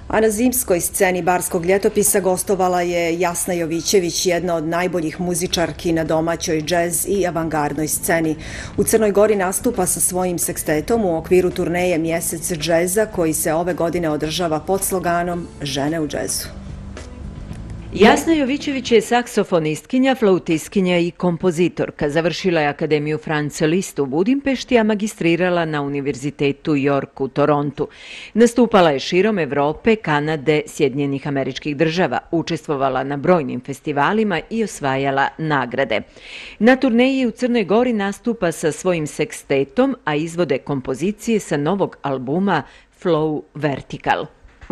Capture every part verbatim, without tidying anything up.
A na zimskoj sceni barskog ljetopisa gostovala je Jasna Jovićević, jedna od najboljih muzičarki na domaćoj džez i avangardnoj sceni. U Crnoj Gori nastupa sa svojim sekstetom u okviru turneje Mjesec džeza koji se ove godine održava pod sloganom Žene u džezu. Jasna Jovićević je saksofonistkinja, flautistkinja i kompozitorka. Završila je Akademiju Franz Liszt u Budimpešti, a magistrirala na Univerzitetu York u Torontu. Nastupala je širom Evrope, Kanade, Sjedinjenih Američkih Država, učestvovala na brojnim festivalima i osvajala nagrade. Na turneji u Crnoj Gori nastupa sa svojim sekstetom, a izvode kompozicije sa novog albuma Flow Vertical.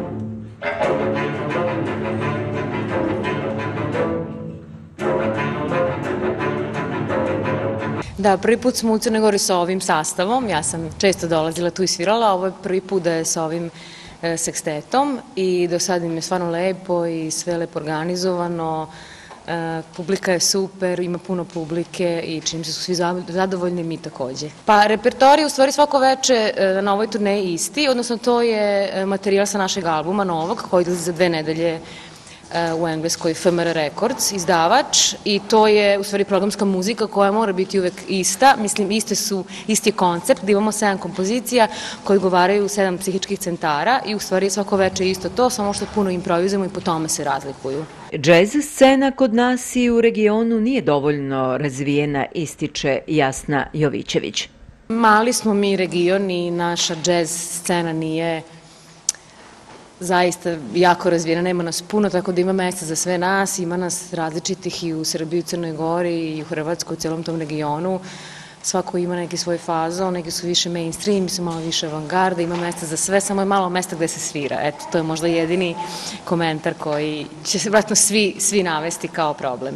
Da, prvi put smo u Crnoj Gori sa ovim sastavom, ja sam često dolazila tu i svirala, ovo je prvi put da je sa ovim e, sekstetom i do sada im je stvarno lepo i sve lepo organizovano, e, publika je super, ima puno publike i čini se su svi zadovoljni, mi takođe. Pa repertoar je u stvari svako veče e, na ovoj turneji isti, odnosno to je materijal sa našeg albuma novog koji izlazi za dve nedelje u Engleskoj, F M R Records, izdavač, i to je u stvari programska muzika koja mora biti uvek ista. Mislim, iste su, isti je koncept, gdje imamo sedam kompozicija koje odgovaraju u sedam psihičkih centara i u stvari svako veče isto to, samo što puno improvizujemo i po tome se razlikuju. Džez scena kod nas i u regionu nije dovoljno razvijena, ističe Jasna Jovićević. Mali smo mi region i naša džez scena nije zaista jako razvijena, nema nas puno, tako da ima mesta za sve nas, ima nas različitih i u Srbiji, u Crnoj Gori i u Hrvatskoj, u celom tom regionu. Svako ima neki svoj fazon, neki su više mainstream, su malo više avangarda, ima mesta za sve, samo je malo mesta gde se svira. Eto, to je možda jedini komentar koji će se vratno svi, svi navesti kao problem.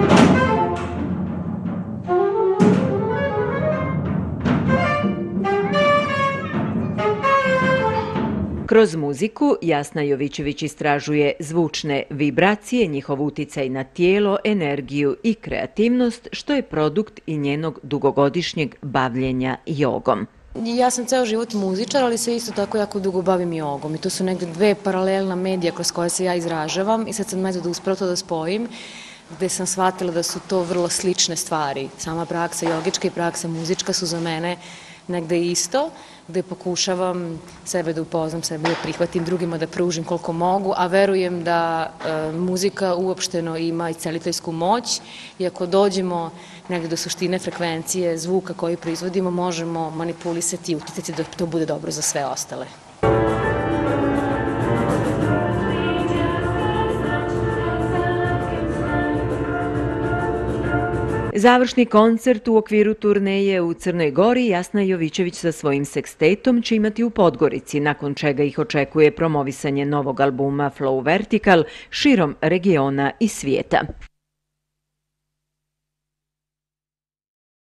Kroz muziku Jasna Jovićević istražuje zvučne vibracije, njihov uticaj na tijelo, energiju i kreativnost, što je produkt i njenog dugogodišnjeg bavljenja jogom. Ja sam ceo život muzičar, ali se isto tako jako dugo bavim jogom i to su negde dve paralelna medija kroz koje se ja izražavam i sad sam među da uspela to da spojim, gde sam shvatila da su to vrlo slične stvari. Sama praksa jogička i praksa muzička su za mene negde isto, gde pokušavam sebe da upoznam, sebe da prihvatim, drugima da pružim koliko mogu, a verujem da e, muzika uopšteno ima isceliteljsku moć i ako dođemo negde do suštine frekvencije zvuka koji proizvodimo, možemo manipulisati i uticati da to bude dobro za sve ostale. Završni koncert u okviru turneje u Crnoj Gori Jasna Jovićević sa svojim sekstetom će imati u Podgorici, nakon čega ih očekuje promovisanje novog albuma Flow Vertical širom regiona i svijeta.